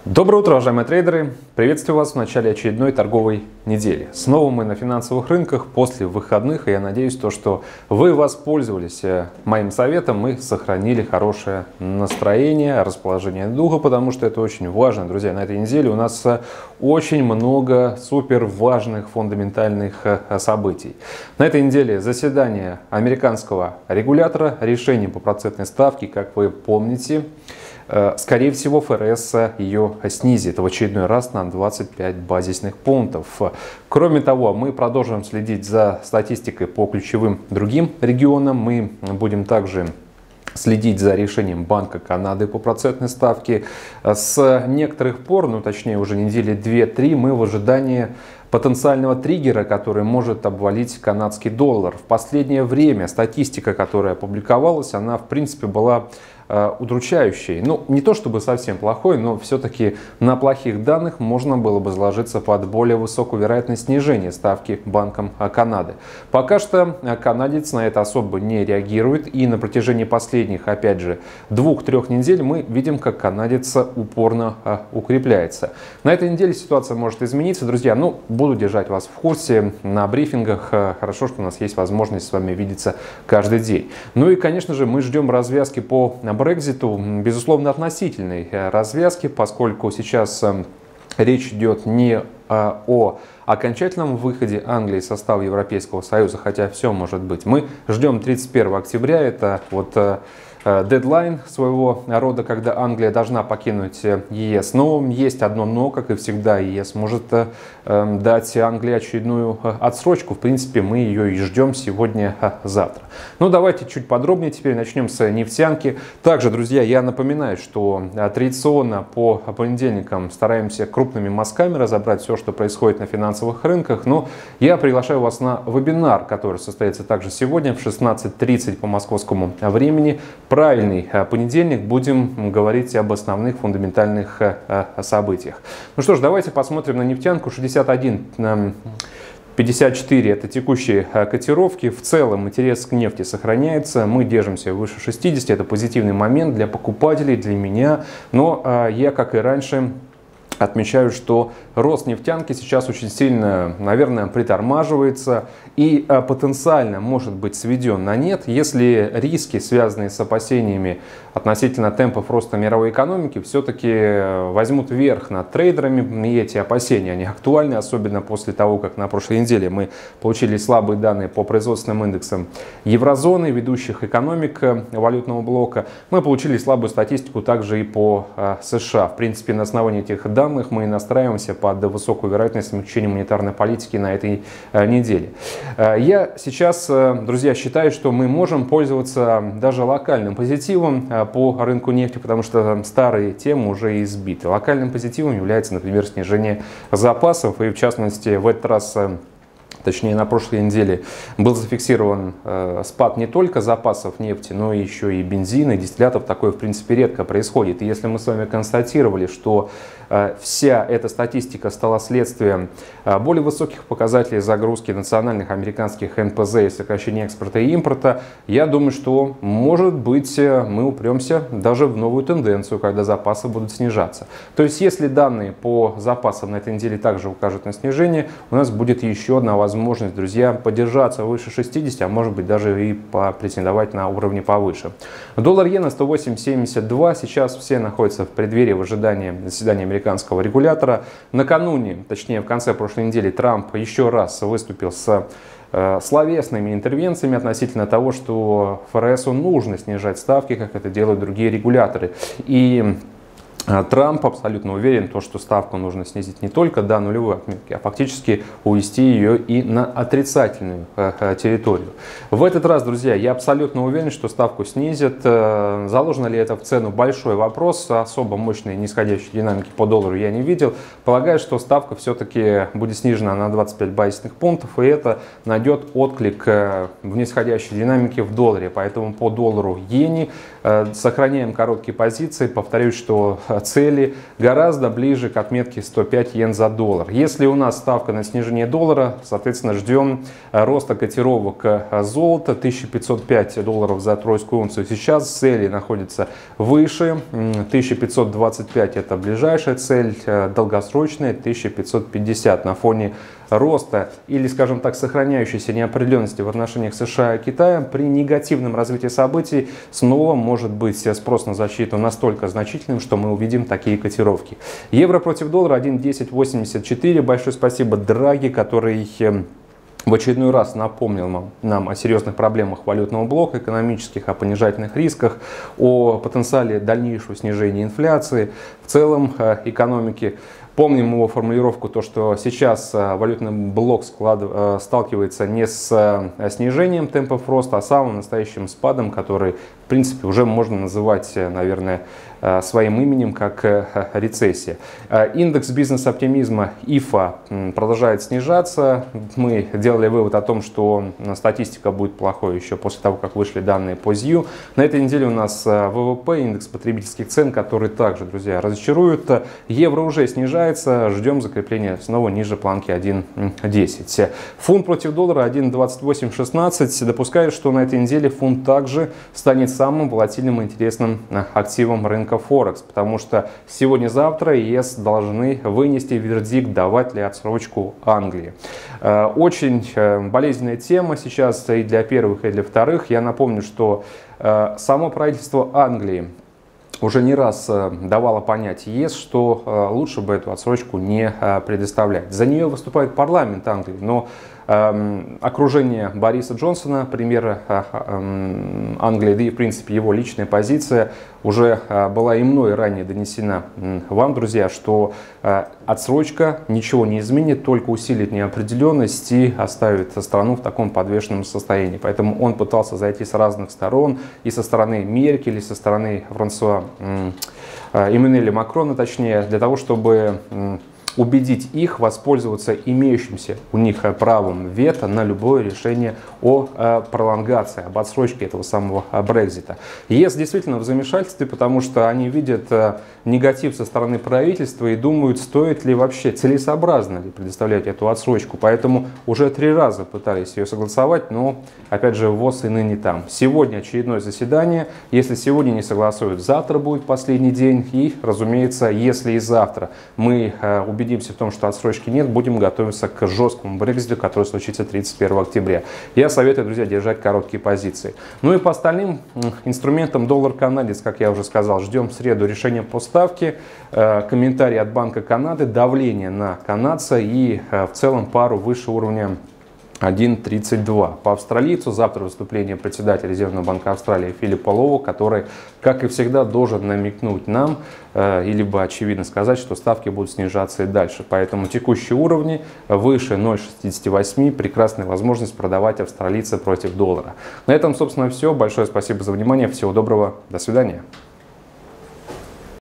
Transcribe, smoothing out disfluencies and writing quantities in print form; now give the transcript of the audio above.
Доброе утро, уважаемые трейдеры! Приветствую вас в начале очередной торговой недели. Снова мы на финансовых рынках после выходных, и я надеюсь, что вы воспользовались моим советом и сохранили хорошее настроение, расположение духа, потому что это очень важно, друзья. На этой неделе у нас очень много супер важных фундаментальных событий. На этой неделе заседание американского регулятора, решение по процентной ставке, как вы помните. Скорее всего, ФРС ее снизит в очередной раз на 25 базисных пунктов. Кроме того, мы продолжим следить за статистикой по ключевым другим регионам. Мы будем также следить за решением Банка Канады по процентной ставке. С некоторых пор, точнее уже недели 2-3, мы в ожидании потенциального триггера, который может обвалить канадский доллар. В последнее время статистика, которая опубликовалась, она в принципе была удручающей. Не то чтобы совсем плохой, но все-таки на плохих данных можно было бы заложиться под более высокую вероятность снижения ставки Банком Канады. Пока что канадец на это особо не реагирует, и на протяжении последних, опять же, 2-3 недель мы видим, как канадец упорно укрепляется. На этой неделе ситуация может измениться, друзья. Буду держать вас в курсе на брифингах. Хорошо, что у нас есть возможность с вами видеться каждый день. И, конечно же, мы ждем развязки по Брекситу, безусловно, относительной развязки, поскольку сейчас речь идет не о окончательном выходе Англии из состава Европейского Союза, хотя все может быть. Мы ждем 31 октября, это дедлайн своего рода, когда Англия должна покинуть ЕС. Но есть одно но, как и всегда, ЕС может дать Англии очередную отсрочку. В принципе, мы ее и ждем сегодня-завтра. Давайте чуть подробнее теперь начнем с нефтянки. Также, друзья, я напоминаю, что традиционно по понедельникам стараемся крупными мазками разобрать все, что происходит на финансовых рынках. Но я приглашаю вас на вебинар, который состоится также сегодня в 16:30 по московскому времени. Правильный понедельник, будем говорить об основных фундаментальных событиях. Что ж, давайте посмотрим на нефтянку. 61.54 это текущие котировки. В целом интерес к нефти сохраняется. Мы держимся выше 60. Это позитивный момент для покупателей, для меня. Но я, как и раньше, отмечаю, что рост нефтянки сейчас очень сильно, наверное, притормаживается и потенциально может быть сведен на нет, если риски, связанные с опасениями относительно темпов роста мировой экономики, все-таки возьмут верх над трейдерами. И эти опасения, они актуальны, особенно после того, как на прошлой неделе мы получили слабые данные по производственным индексам еврозоны, ведущих экономик валютного блока. Мы получили слабую статистику также и по США. В принципе, на основании этих данных мы настраиваемся под высокую вероятность смягчения монетарной политики на этой неделе. Я сейчас, друзья, считаю, что мы можем пользоваться даже локальным позитивом по рынку нефти, потому что старые темы уже избиты. Локальным позитивом является, например, снижение запасов, и в частности в этот раз, точнее на прошлой неделе, был зафиксирован спад не только запасов нефти, но еще и бензина, и дистиллятов. Такое в принципе редко происходит. И если мы с вами констатировали, что вся эта статистика стала следствием более высоких показателей загрузки национальных американских НПЗ и сокращения экспорта и импорта, я думаю, что может быть мы упремся даже в новую тенденцию, когда запасы будут снижаться. То есть если данные по запасам на этой неделе также укажут на снижение, у нас будет еще одна возможность, друзья, подержаться выше 60, а может быть даже и претендовать на уровни повыше. Доллар-иена 108.72. Сейчас все находятся в преддверии, в ожидании заседания американского регулятора. Накануне, точнее в конце прошлой недели, Трамп еще раз выступил с словесными интервенциями относительно того, что ФРСу нужно снижать ставки, как это делают другие регуляторы. И Трамп абсолютно уверен, что ставку нужно снизить не только до нулевой отметки, а фактически увести ее и на отрицательную территорию. В этот раз, друзья, я абсолютно уверен, что ставку снизят. Заложено ли это в цену? Большой вопрос. Особо мощной нисходящей динамики по доллару я не видел. Полагаю, что ставка все-таки будет снижена на 25 базисных пунктов, и это найдет отклик в нисходящей динамике в долларе. Поэтому по доллару иене сохраняем короткие позиции. Повторюсь, что цели гораздо ближе к отметке 105 йен за доллар. Если у нас ставка на снижение доллара, соответственно, ждем роста котировок золота. 1505 долларов за тройскую унцию. Сейчас цели находятся выше. 1525 это ближайшая цель, долгосрочная 1550. На фоне роста или, скажем так, сохраняющейся неопределенности в отношениях США и Китая, при негативном развитии событий снова может быть спрос на защиту настолько значительным, что мы увидим такие котировки. Евро против доллара 1.1084. Большое спасибо Драги, который в очередной раз напомнил нам о серьезных проблемах валютного блока, экономических, о понижательных рисках, о потенциале дальнейшего снижения инфляции, в целом экономики. Помним его формулировку, то, что сейчас валютный блок сталкивается не с снижением темпов роста, а самым настоящим спадом, который, в принципе, уже можно называть, наверное, своим именем, как рецессия. Индекс бизнес-оптимизма ИФА продолжает снижаться. Мы делали вывод о том, что статистика будет плохой еще после того, как вышли данные по ЗИУ. На этой неделе у нас ВВП, индекс потребительских цен, который также, друзья, разочарует. Евро уже снижается, ждем закрепления снова ниже планки 1.10. Фунт против доллара 1.2816. Допускаю, что на этой неделе фунт также станет самым волатильным и интересным активом рынка Форекс, потому что сегодня-завтра ЕС должны вынести вердикт, давать ли отсрочку Англии. Очень болезненная тема сейчас и для первых, и для вторых. Я напомню, что само правительство Англии уже не раз давало понять ЕС, что лучше бы эту отсрочку не предоставлять. За нее выступает парламент Англии, но окружение Бориса Джонсона, премьера Англии, да и в принципе его личная позиция уже была и мной ранее донесена вам, друзья, что отсрочка ничего не изменит, только усилит неопределенность и оставит страну в таком подвешенном состоянии. Поэтому он пытался зайти с разных сторон, и со стороны Меркель, и со стороны Франсуа Эммануэля Макрона, точнее, для того, чтобы убедить их воспользоваться имеющимся у них правом вето на любое решение о пролонгации, об отсрочке этого самого Брексита. ЕС действительно в замешательстве, потому что они видят негатив со стороны правительства и думают, стоит ли вообще, целесообразно ли предоставлять эту отсрочку. Поэтому уже 3 раза пытались ее согласовать, но опять же ВОЗ и ныне там. Сегодня очередное заседание. Если сегодня не согласуют, завтра будет последний день. И, разумеется, если и завтра мы убедимся в том, что отсрочки нет, будем готовиться к жесткому Брекситу, который случится 31 октября. Я советую, друзья, держать короткие позиции. Ну и по остальным инструментам доллар-канадец, как я уже сказал, ждем в среду решения по ставке, комментарий от Банка Канады, давление на канадца и в целом пару выше уровня 1.32. По австралийцу завтра выступление председателя Резервного банка Австралии Филиппа Лоу, который, как и всегда, должен намекнуть нам, и либо очевидно сказать, что ставки будут снижаться и дальше. Поэтому текущие уровни выше 0.68, прекрасная возможность продавать австралийца против доллара. На этом, собственно, все. Большое спасибо за внимание. Всего доброго. До свидания.